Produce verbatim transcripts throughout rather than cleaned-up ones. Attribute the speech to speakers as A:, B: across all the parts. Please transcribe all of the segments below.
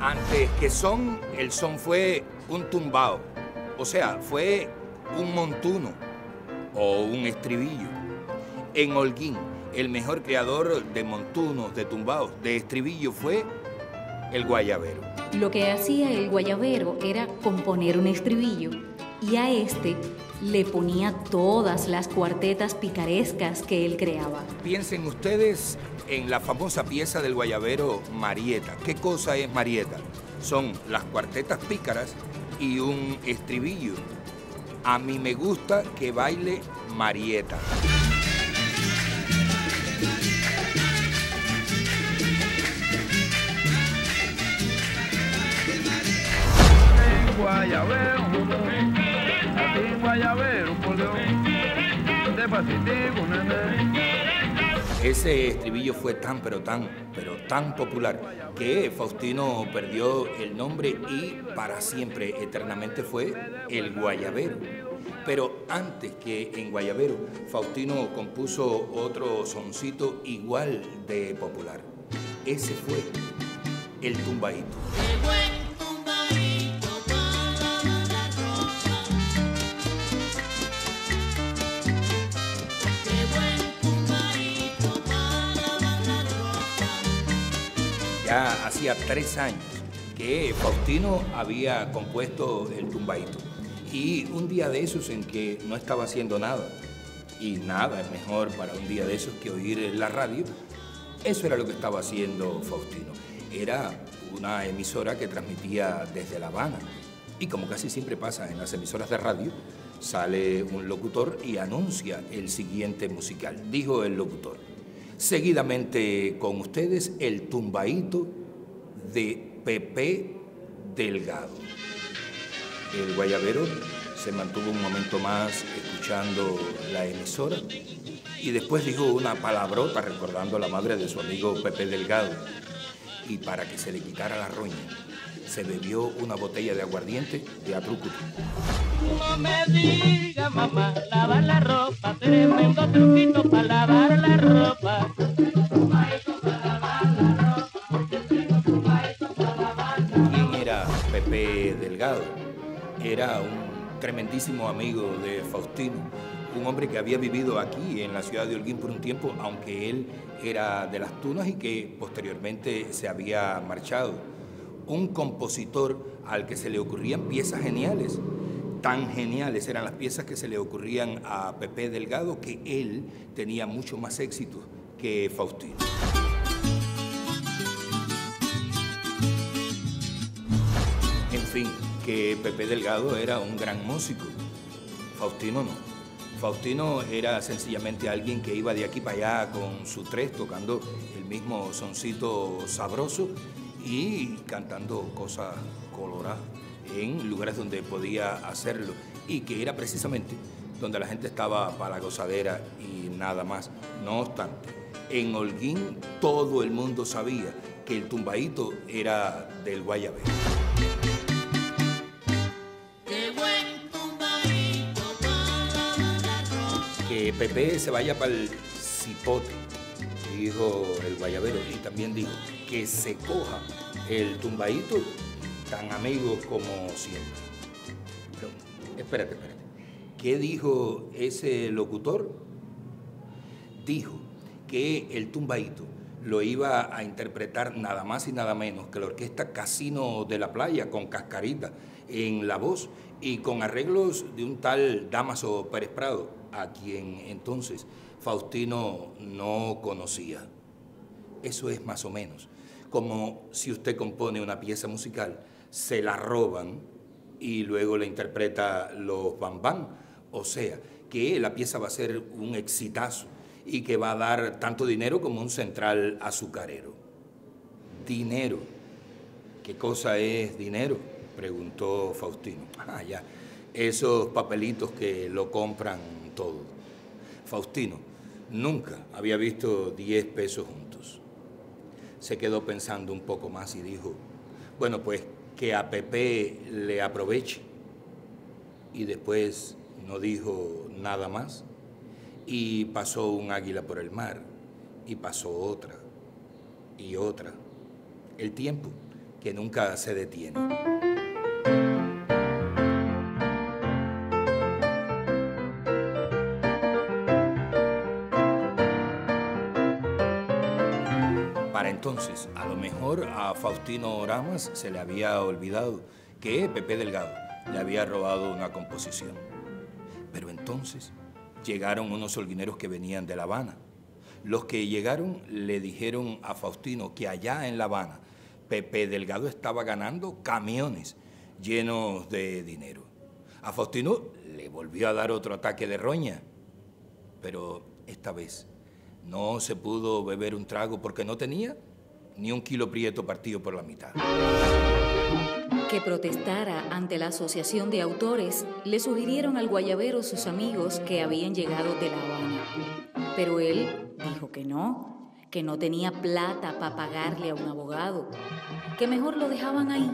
A: Antes que son, el son fue un tumbao, o sea, fue un montuno o un estribillo. En Holguín, el mejor creador de montunos, de tumbaos, de estribillo fue el guayabero.
B: Lo que hacía el guayabero era componer un estribillo y a este le ponía todas las cuartetas picarescas que él creaba.
A: Piensen ustedes en la famosa pieza del guayabero Marieta. ¿Qué cosa es Marieta? Son las cuartetas pícaras y un estribillo. A mí me gusta que baile Marieta.
C: Guayabero, así guayabero, por Dios, despacitico, nene.
A: Ese estribillo fue tan, pero tan, pero tan popular que Faustino perdió el nombre y para siempre, eternamente fue el guayabero. Pero antes que en guayabero, Faustino compuso otro soncito igual de popular. Ese fue el tumbaíto. Ya hacía tres años que Faustino había compuesto el tumbaíto. Y un día de esos en que no estaba haciendo nada, y nada es mejor para un día de esos que oír la radio, eso era lo que estaba haciendo Faustino. Era una emisora que transmitía desde La Habana. Y como casi siempre pasa en las emisoras de radio, sale un locutor y anuncia el siguiente musical. Dijo el locutor: seguidamente con ustedes el tumbaíto de Pepe Delgado. El guayabero se mantuvo un momento más escuchando la emisora y después dijo una palabrota recordando a la madre de su amigo Pepe Delgado. Y para que se le quitara la roña, se bebió una botella de aguardiente de Atrucutu.
D: No me diga, mamá, lavar la ropa, tremendo truquito para lavar la ropa.
A: ¿Quién era Pepe Delgado? Era un tremendísimo amigo de Faustino, un hombre que había vivido aquí en la ciudad de Holguín por un tiempo, aunque él era de Las Tunas y que posteriormente se había marchado. Un compositor al que se le ocurrían piezas geniales. Tan geniales eran las piezas que se le ocurrían a Pepe Delgado que él tenía mucho más éxito que Faustino. En fin, que Pepe Delgado era un gran músico. Faustino no. Faustino era sencillamente alguien que iba de aquí para allá con su tres, tocando el mismo soncito sabroso y cantando cosas coloradas en lugares donde podía hacerlo y que era precisamente donde la gente estaba para la gozadera y nada más. No obstante, en Holguín todo el mundo sabía que el tumbaíto era del guayabero. Que Pepe se vaya para el cipote, dijo el guayabero, y también dijo que se coja el tumbaíto, tan amigos como siempre. Pero, espérate, espérate. ¿Qué dijo ese locutor? Dijo que el tumbaíto lo iba a interpretar nada más y nada menos que la orquesta Casino de la Playa, con Cascarita en la voz y con arreglos de un tal Dámaso Pérez Prado, a quien entonces Faustino no conocía. Eso es más o menos como si usted compone una pieza musical, se la roban y luego la interpreta los bambán. O sea, que la pieza va a ser un exitazo y que va a dar tanto dinero como un central azucarero. Dinero. ¿Qué cosa es dinero?, preguntó Faustino. Ah, ya, esos papelitos que lo compran todo. Faustino nunca había visto diez pesos juntos. Se quedó pensando un poco más y dijo: bueno, pues que a Pepe le aproveche. Y después no dijo nada más. Y pasó un águila por el mar, y pasó otra, y otra. El tiempo que nunca se detiene. Para entonces, a lo mejor a Faustino Oramas se le había olvidado que Pepe Delgado le había robado una composición. Pero entonces llegaron unos holguineros que venían de La Habana. Los que llegaron le dijeron a Faustino que allá en La Habana Pepe Delgado estaba ganando camiones llenos de dinero. A Faustino le volvió a dar otro ataque de roña, pero esta vez no se pudo beber un trago porque no tenía ni un kilo prieto partido por la mitad.
B: Que protestara ante la Asociación de Autores, le sugirieron al guayabero sus amigos que habían llegado de La Habana. Pero él dijo que no, que no tenía plata para pagarle a un abogado, que mejor lo dejaban ahí.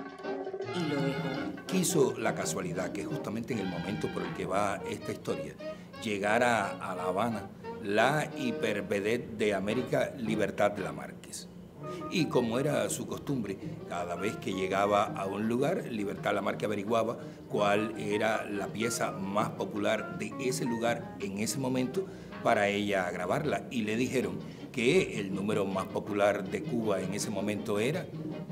B: Y lo dejó.
A: Quiso la casualidad que justamente en el momento por el que va esta historia llegara a La Habana la hipervedette de América, Libertad Lamarquez. Y como era su costumbre, cada vez que llegaba a un lugar, Libertad Lamarquez averiguaba cuál era la pieza más popular de ese lugar en ese momento para ella grabarla. Y le dijeron que el número más popular de Cuba en ese momento era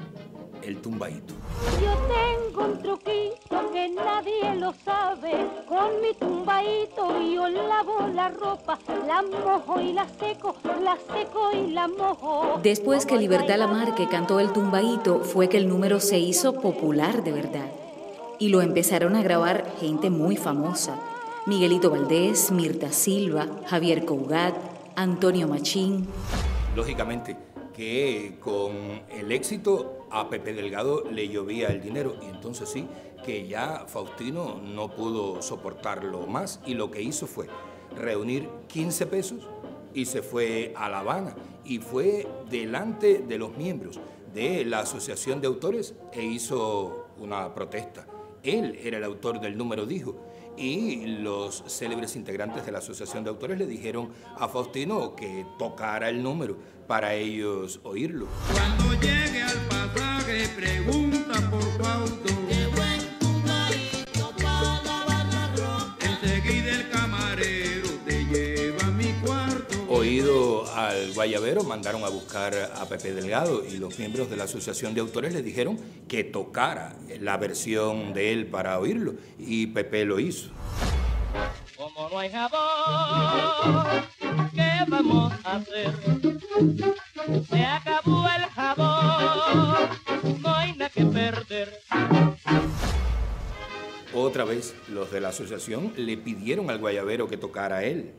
A: el tumbaíto.
E: Yo tengo un truquito que nadie lo sabe, con mi tumbaíto yo lavo la ropa, la mojo y la seco, la seco y la mojo.
B: Después que Libertad Lamarquez cantó el tumbaíto, fue que el número se hizo popular de verdad. Y lo empezaron a grabar gente muy famosa. Miguelito Valdés, Mirta Silva, Javier Cougat, Antonio Machín.
A: Lógicamente que con el éxito a Pepe Delgado le llovía el dinero y entonces sí que ya Faustino no pudo soportarlo más y lo que hizo fue reunir quince pesos y se fue a La Habana y fue delante de los miembros de la Asociación de Autores e hizo una protesta. Él era el autor del número, dijo, y los célebres integrantes de la Asociación de Autores le dijeron a Faustino que tocara el número para ellos oírlo.
C: Cuando llegue al pasaje, pregunta por Fausto. Qué buen tumbaíto para lavar la ropa. Enseguida el camarero te lleva a mi cuarto.
A: Oído al guayabero, mandaron a buscar a Pepe Delgado y los miembros de la Asociación de Autores le dijeron que tocara la versión de él para oírlo y Pepe lo hizo.
D: Como no hay jabón, ¿qué vamos a hacer? Se acabó el jabón, no hay nada que perder.
A: Otra vez los de la asociación le pidieron al guayabero que tocara a él.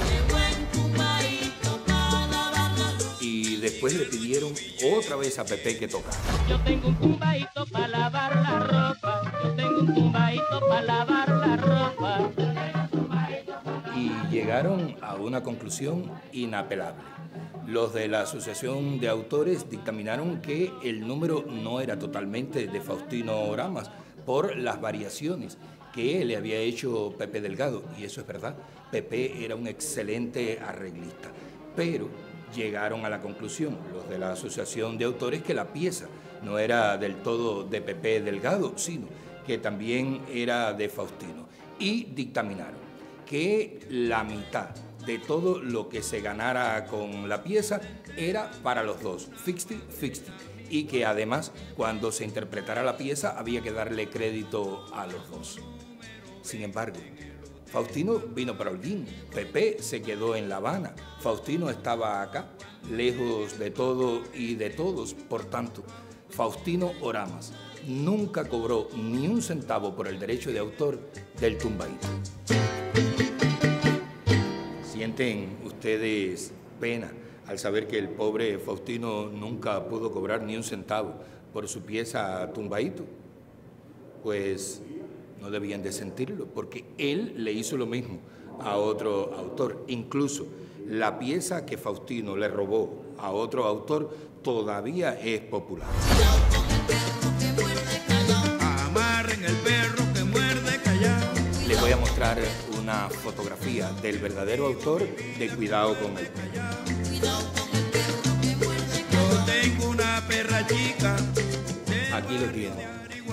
A: Y después le pidieron otra vez a Pepe que tocara.
D: Yo tengo un tumbaíto para lavar la ropa, yo tengo un tumbaíto para lavar la ropa.
A: Y llegaron a una conclusión inapelable. Los de la Asociación de Autores dictaminaron que el número no era totalmente de Faustino Oramas por las variaciones que le había hecho Pepe Delgado. Y eso es verdad, Pepe era un excelente arreglista. Pero llegaron a la conclusión, los de la Asociación de Autores, que la pieza no era del todo de Pepe Delgado, sino que también era de Faustino. Y dictaminaron que la mitad de todo lo que se ganara con la pieza era para los dos, cincuenta cincuenta, y que además cuando se interpretara la pieza había que darle crédito a los dos. Sin embargo, Faustino vino para Holguín, Pepe se quedó en La Habana, Faustino estaba acá, lejos de todo y de todos, por tanto, Faustino Oramas nunca cobró ni un centavo por el derecho de autor del tumbaíto. ¿Sienten ustedes pena al saber que el pobre Faustino nunca pudo cobrar ni un centavo por su pieza Tumbaíto? Pues no debían de sentirlo, porque él le hizo lo mismo a otro autor. Incluso la pieza que Faustino le robó a otro autor todavía es popular.
C: Amarren el perro que muerde callado.
A: Les voy a mostrar una fotografía del verdadero autor de Cuidado con el perro.
C: Yo tengo una perra chica
A: aquí lo tiene.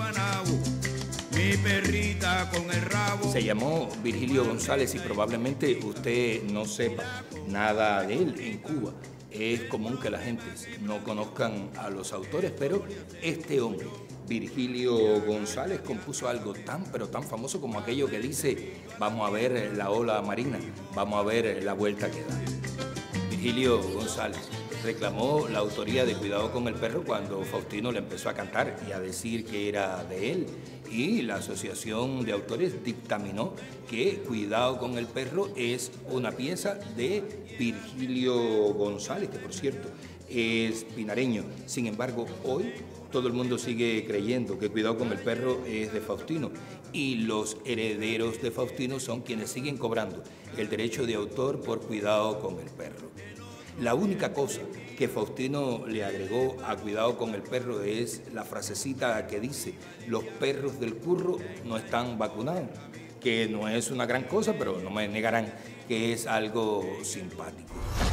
C: Mi perrita con el rabo.
A: Se llamó Virgilio González y probablemente usted no sepa nada de él en Cuba. Es común que la gente no conozcan a los autores, pero este hombre, Virgilio González, compuso algo tan pero tan famoso como aquello que dice: vamos a ver la ola marina, vamos a ver la vuelta que da. Virgilio González reclamó la autoría de Cuidado con el perro cuando Faustino le empezó a cantar y a decir que era de él. Y la Asociación de Autores dictaminó que Cuidado con el perro es una pieza de Virgilio González, que por cierto es pinareño. Sin embargo, hoy todo el mundo sigue creyendo que Cuidado con el perro es de Faustino y los herederos de Faustino son quienes siguen cobrando el derecho de autor por Cuidado con el perro. La única cosa que Faustino le agregó a Cuidado con el perro es la frasecita que dice: los perros del curro no están vacunados, que no es una gran cosa, pero no me negarán que es algo simpático.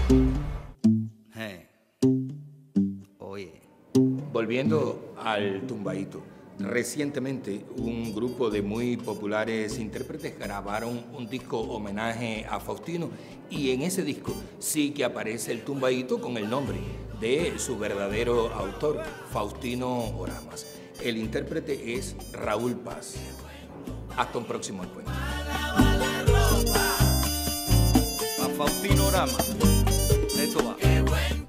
F: Hey. Oye.
A: Volviendo al tumbaíto. Recientemente un grupo de muy populares intérpretes grabaron un disco homenaje a Faustino y en ese disco sí que aparece el tumbaíto con el nombre de su verdadero autor, Faustino Oramas. El intérprete es Raúl Paz. Hasta un próximo encuentro.
F: A Faustino Oramas. Esto va.